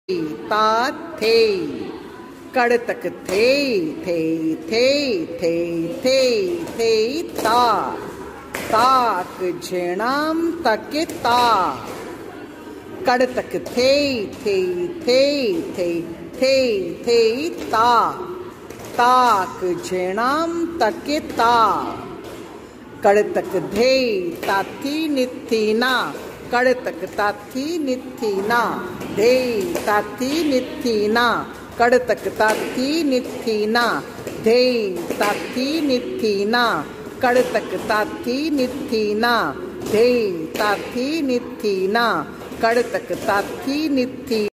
ता थे कड़ तक थे थे थे थे थे थे ता ताक झेणाम तके ता कड़ तक थे थे थे थे थे थे ता ताक झेणाम तके ता कड़ तक धे ताथी निथीना कड़ तक ताथी निथीना धे ताथी निथीना कड़ तक ताथी निथीना धे ताथी निथीना कड़ तक ताथी निथीना धे ताथी निथीना कड़ तक ताथी निथी।